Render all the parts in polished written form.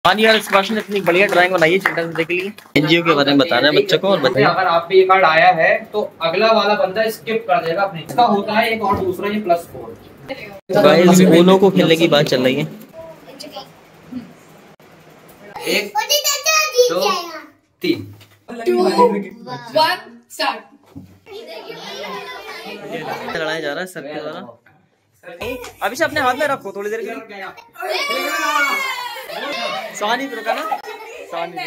हाँ यार, इस क्वेश्चन इतनी बढ़िया ड्राइंग बनाई है चिल्ड्रंस डे के लिए। एनजीओ के बारे में बताना है बच्चों को। और बताइए, अगर आप पे ये कार्ड आया है तो अगला वाला बंदा स्किप कर देगा अपने। इसका होता है एक और दूसरा, ये +4। गाइस ओनो को खेलने की बात चल रही है। 1 2 3 2 1 स्टार्ट। लड़ाया जा रहा है सबके द्वारा। अभी से अपने हाथ में रखो थोड़ी देर के लिए। सोहानी तो रुका ना, सोहानी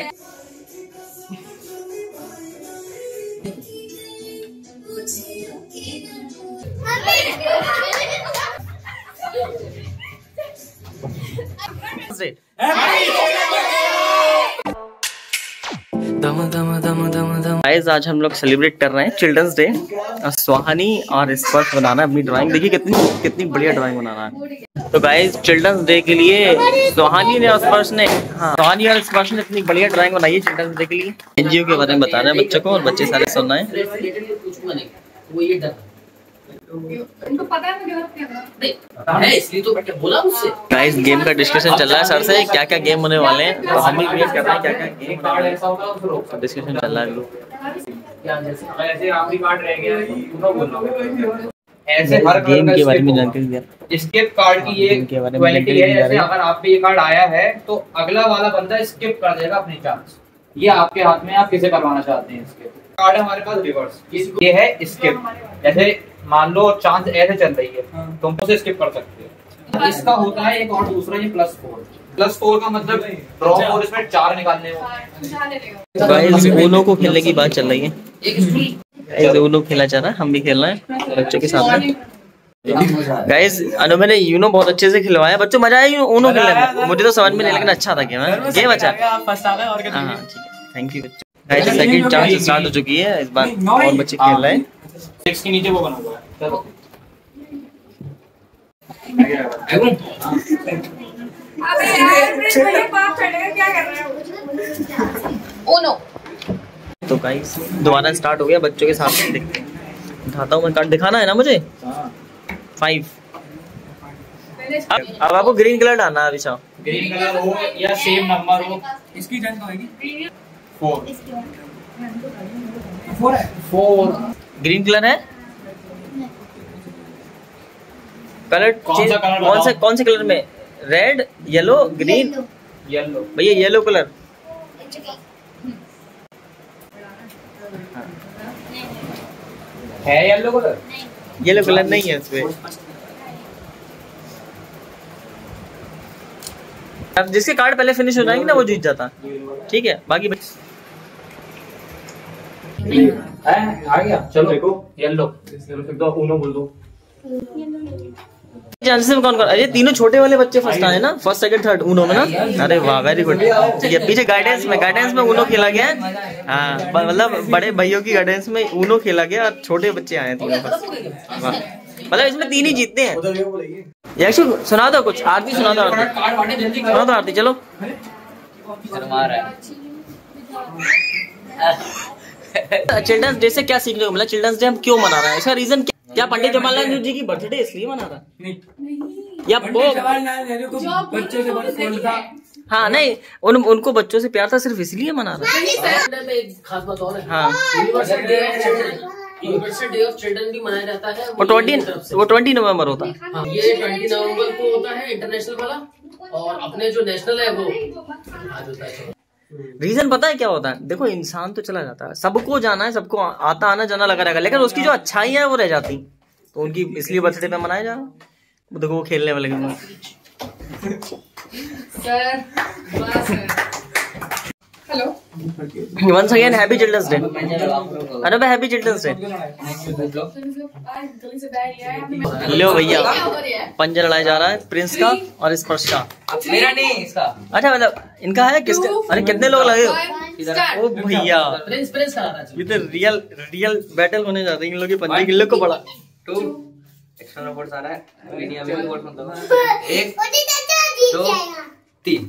गाइस आज हम लोग सेलिब्रेट कर रहे हैं चिल्ड्रंस डे। सुहानी और स्पर्श बनाना है अपनी ड्राइंग। देखिए कितनी बढ़िया ड्राइंग बनाना है। तो गाइस चिल्ड्रंस डे के लिए सुहानी ने और स्पर्श ने, हाँ सुहानी और स्पर्श ने इतनी बढ़िया ड्राइंग बनाई है चिल्ड्रंस डे के लिए। एनजीओ के बारे में बताना है बच्चों को, और बच्चे सारे सुनना है। उनको पता है मैं गलत कर रहा हूं, इसलिए तो बेटा बोला मुझसे। गाइस गेम का डिस्कशन चल रहा है सर से, क्या क्या गेम होने वाले हैं। तो हम भी वेट कर रहे हैं क्या क्या गेम कार्ड ऐसा होगा उसको डिस्कशन चल रहा है। क्या जैसे आखिरी कार्ड रह गया तो बोलो। ऐसे हर गेम के बारे में जानकारी दिया। स्किप कार्ड की ये क्वालिटी है, जैसे अगर आप पे ये कार्ड आया है तो अगला वाला बंदा स्किप कर देगा अपने चांस। ये आपके हाथ में, आप किसे करवाना चाहते हैं। स्किप कार्ड है हमारे पास रिवर्स, ये है स्किप। जैसे मान लो चांस ऐसे चल रही है, तुम उसे स्किप कर सकते हो। इसका होता है एक और दूसरा, ये +4 का मतलब ड्रॉ, और इसमें 4 निकालने हो। गाइस ओनो को खेलने की बात चल रही है। गाइस ओनो खेला जा रहा है, हम भी खेल रहे हैं बच्चों के साथ में। गाइस अनु मैंने यूनो बहुत अच्छे से खिलवाया बच्चों, मजा आया ओनो खेलने में। मुझे तो समझ में नहीं, लेकिन अच्छा था गेम अच्छा। हाँ ठीक है, थैंक यू बच्चों। गाइस सेकंड चांस स्टार्ट हो चुकी है इस बार, और बच्चे खेल रहे हैं। 6 के नीचे वो बना हुआ है। चलो अबे यार मेरे पाप चढ़ेगा, क्या कर रहे हो। ओनो तो गाइस दोबारा स्टार्ट हो गया बच्चों के साथ में। देखते हैं, उठाता हूँ मैं कार्ड, दिखाना है ना मुझे। 5 अब आपको ग्रीन कलर डालना है। अभिषा ग्रीन कलर हो या सेम नंबर हो। इसकी टर्न कब आएगी? 4 ग्रीन कलर है। कलर कौन से कलर में? Red, yellow, green. येलो भैया येलो कलर। है येलो कलर? येलो कलर नहीं है इसमें। अब जिसके कार्ड पहले फिनिश हो जाएंगे ना वो जीत जाता। ठीक है, बाकी आ गया। चलो देखो येलो दो, उनो बोल दो। चांसेस में कौन? अरे तीनों छोटे वाले बच्चे फर्स्ट आए ना, फर्स्ट सेकंड थर्ड उनो में ना। अरे वाह वेरी गुड। ठीक है, पीछे गाइडेंस में उनो खेला गया है। हाँ मतलब बड़े भाइयों की गाइडेंस में उनो खेला गया, छोटे बच्चे आए तीनों फर्स्ट। वाह, मतलब इसमें 3 ही जीतते हैं। यक्षु सुना दो कुछ, आरती सुना दो। सुना दो आरती, चलो। चिल्ड्रंस डे से क्या सीखने को मिला? चिल्ड्रंस डे हम क्यों मना रहे हैं? इसका रीजन क्या? पंडित जवाहरलाल नेहरू जी की बर्थडे इसलिए मना रहा है? या जवाहरलाल नेहरू को बच्चों से बहुत प्यार था। हाँ नहीं, उनको बच्चों से प्यार था, सिर्फ इसलिए मना रहा है। एक खास बात और है। हाँ यूनिवर्सल डे ऑफ चिल्ड्रन भी मनाया जाता है। वो 20 नवंबर होता है। हाँ, ये 20 नवंबर को होता है इंटरनेशनल वाला, और अपने जो नेशनल है वो आज होता है। रीजन पता है क्या होता है? देखो इंसान तो चला जाता है, सबको जाना है, सबको आता आना जाना लगा रहेगा, लेकिन उसकी जो अच्छाई है वो रह जाती, तो उनकी इसलिए बर्थडे पे मनाया जा रहा। देखो वो खेलने वाले hello once again happy children's day. अरे भाई हैप्पी चिल्ड्रंस डे। लो भैया पंजा लड़ाया जा रहा है प्रिंस का और स्पर्श का। मेरा नहीं इसका। अच्छा मतलब इनका है किसका? अरे कितने लोग लगे? ओ भैया प्रिंस ये तो रियल बैटल होने जा रही है इन लोगों की पंजे। किन लोग को बड़ा 2 एक्स्ट्रा रिपोर्ट्स आ रहा है। मीडिया में रिपोर्ट मतलब 1 2 3।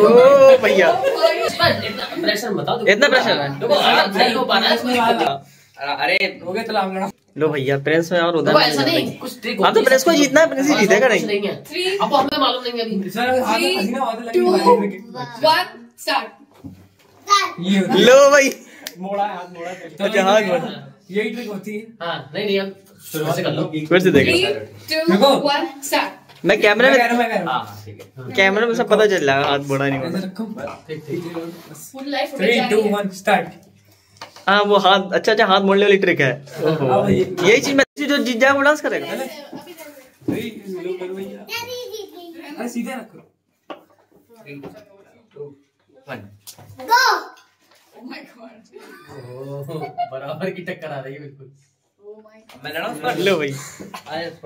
ओ भैया इतना प्रेशर बताओ। इतना प्रेशर है। देखो नहीं हो पा रहा है इसमें। अरे हो गया, चला हम लड़ा। लो भैया प्रिंस में और उधर ऐसा नहीं, कुछ ट्रिक हाँ तो प्रिंस को जीतना है, प्रिंस ही जीतेगा नहीं। नहीं है अब हमें मालूम नहीं है अभी। 3, 2, 1 स्टार्ट। लो भाई मोड़ा हाथ मोड़ा। अच्छा हाथ मोड़ा, यही ट्रिक होती है। हाँ नहीं अब शुरू से कर लो। फिर से देखो 3, 2, 1 स्टार्ट। मैं कैमरे में हाँ ठीक है। कैमरे में सब पता चल जाएगा हाथ मोड़ा नहीं मोड़ा। Full life 3, 2, 1 start. हाँ वो हाथ अच्छा हाथ मोड़ने वाली ट्रिक है। ओहो, यही चीज मैं जो जीत जाए वो डांस करेगा। अरे सीधे रखो। 3, 2, 1 Oh my god. बराबर की टक्कर आ रही है बिल्कुल। मैं लड़ा उस पर। लो भाई आया उस पर।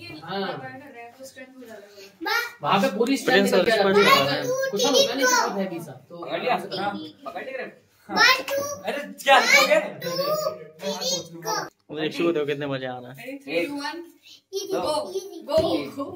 वहाँ पे पूरी स्ट्रेंथ प्रिंस और निकल के आ स्पर्श रहा लगा है। कुछ होगा नहीं सिर्फ है पीसा तो पकड़ लिया? पकड़ लिया ग्रेप? अरे क्या हो गया? मुझे शो दो कितने मजे आ रहा है। 3, 2, 1 go go।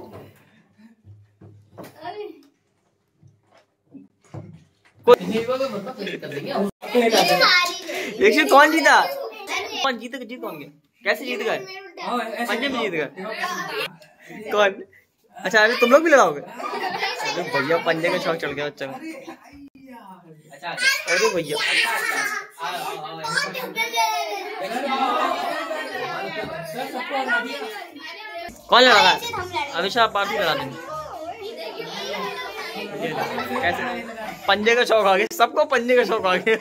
मतलब कर देंगे। देखिए कौन जीता, कौन जीत कौन गया, कैसे जीत गए, पंजे में जीत गए कौन। अच्छा अरे तुम लोग भी लड़ाओगे। अरे भैया पंजे का शौक चढ़ गया बच्चा में। अच्छा अरे भैया कौन लड़ा रहा है? अभिषा पार्टी लड़ा देंगे। कैसे पंजे का शौक आ गया सबको, पंजे का शौक आ गया।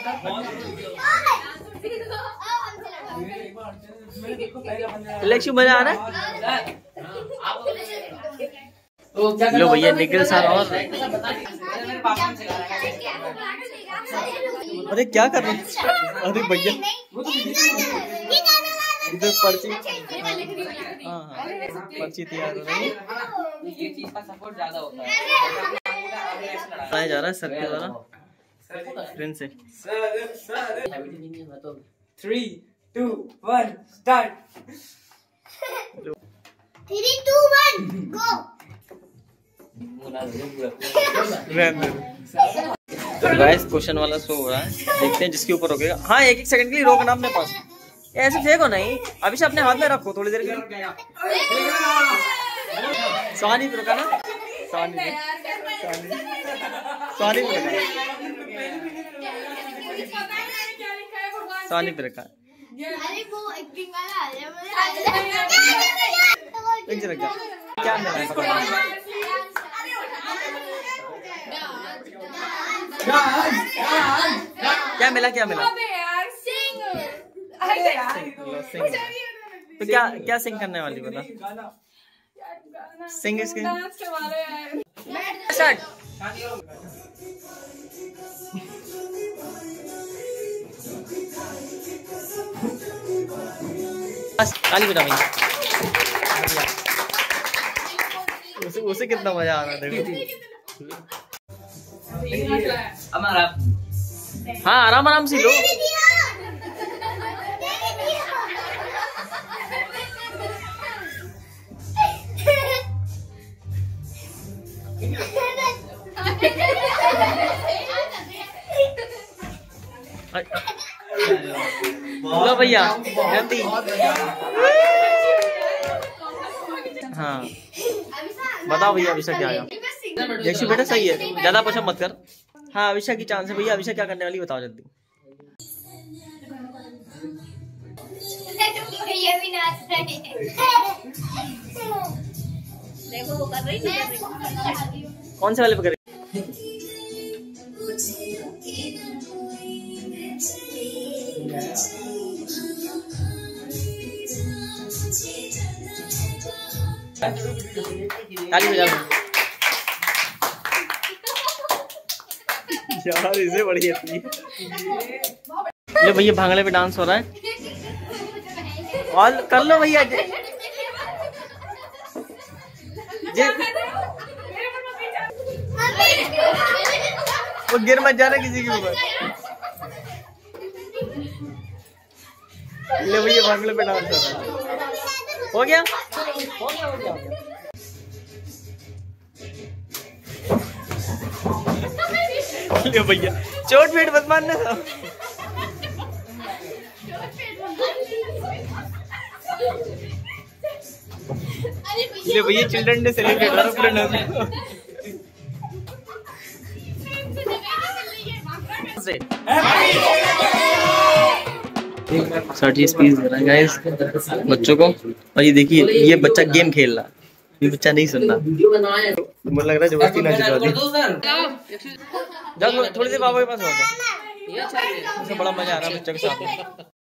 लक्ष्य मजा आ रहा है। लो भैया निखिल सर और अरे क्या कर रहे हैं? अरे भैया इधर पर्ची, हाँ पर्ची तैयार हो रही है। ये चीज का सपोर्ट ज्यादा होता है। बताया जा रहा है सर के द्वारा फ्रेंड से। 3, 2, 1 स्टार्ट। 3, 2, 1 गो। तो गाइस क्वेश्चन वाला शो हो रहा है, देखते हैं जिसके ऊपर रोकेगा। हाँ 1-1 सेकंड के लिए रोकना अपने पास, ऐसे फेंको नहीं। अभी से अपने हाथ में रखो थोड़ी देर के लिए। सोनी पे रुका ना, सोनी पे रुका, सोनी पे रखा। अरे वो एक्टिंग वाला आ गया एक रखा क्या मिला है? क्या मिला, क्या मिला? तो क्या सिंग करने वाली बता? सिंग इसके स्टार्ट। ताली बजा भैया। उसे कितना मजा आ रहा है देखो। हमारा हाँ आराम आराम से लो। लो भैया जल्दी। हाँ बताओ भैया अभिषेक क्या आया? यक्षु बेटा सही है, ज्यादा पूछा मत कर। हाँ अभिषेक की चांस है भैया। अभिषेक क्या करने वाली बताओ जल्दी। ये भी नाच रहे हैं। देखो वो कर रही है। कौन से वाले पे करे? ताली बजा यार, इसे बड़ी आती है। ये भैया भांगड़े पे डांस हो रहा है और कर लो भैया। वो गिर मत जाना किसी के ऊपर। ले भैया भांगड़े पे डांस हो रहा है। हो गया हो गया हो गया। ले भैया चोट पेट मत मारना। इसलिए भैया चिल्ड्रन डे सेलिब्रेट हो रहा है पूरे नर्सरी सर्जी स्पीच दे रहा है गाइस बच्चों को। और ये देखिए ये बच्चा गेम खेल रहा, ये बच्चा नहीं सुन रहा। मुझे लग रहा है जबरदस्ती ना जिता दी। जाओ थोड़ी देर बाबा के पास हो जाओ, बड़ा मजा आ रहा है बच्चों के साथ।